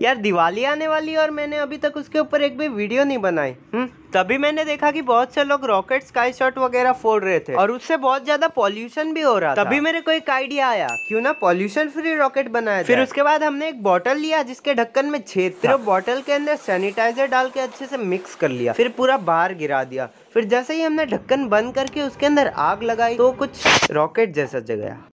यार दिवाली आने वाली है और मैंने अभी तक उसके ऊपर एक भी वीडियो नहीं बनाई। तभी मैंने देखा कि बहुत से लोग रॉकेट स्काई शॉट वगैरह फोड़ रहे थे और उससे बहुत ज्यादा पॉल्यूशन भी हो रहा था। तभी मेरे को एक आइडिया आया, क्यों ना पॉल्यूशन फ्री रॉकेट बनाया जाए। फिर उसके बाद हमने एक बॉटल लिया जिसके ढक्कन में छेद था। फिर वो बॉटल के अंदर सैनिटाइजर डाल के अच्छे से मिक्स कर लिया, फिर पूरा बाहर गिरा दिया। फिर जैसे ही हमने ढक्कन बंद करके उसके अंदर आग लगाई तो कुछ रॉकेट जैसा जगह